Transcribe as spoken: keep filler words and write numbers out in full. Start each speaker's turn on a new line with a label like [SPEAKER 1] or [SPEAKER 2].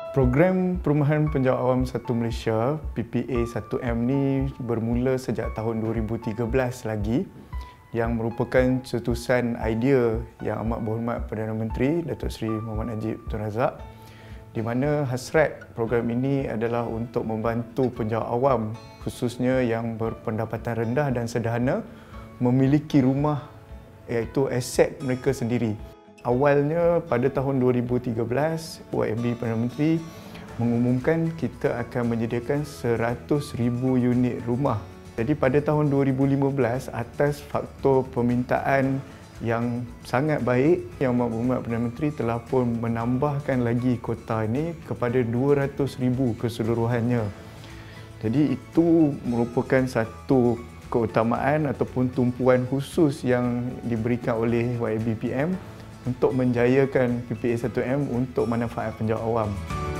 [SPEAKER 1] Program Perumahan Penjawat Awam satu Malaysia P P A satu M ni bermula sejak tahun dua ribu tiga belas lagi, yang merupakan cetusan idea yang amat berhormat Perdana Menteri Datuk Seri Mohd Najib Tun Razak, di mana hasrat program ini adalah untuk membantu penjawat awam khususnya yang berpendapatan rendah dan sederhana memiliki rumah, iaitu aset mereka sendiri. Awalnya pada tahun dua ribu tiga belas, Y M B Perdana Menteri mengumumkan kita akan menyediakan seratus ribu unit rumah. Jadi pada tahun dua ribu lima belas, atas faktor permintaan yang sangat baik, Yang Berhormat Perdana Menteri telah pun menambahkan lagi kota ini kepada dua ratus ribu keseluruhannya. Jadi itu merupakan satu keutamaan ataupun tumpuan khusus yang diberikan oleh Y M B P M untuk menjayakan P P A satu M untuk manfaat penjawat awam.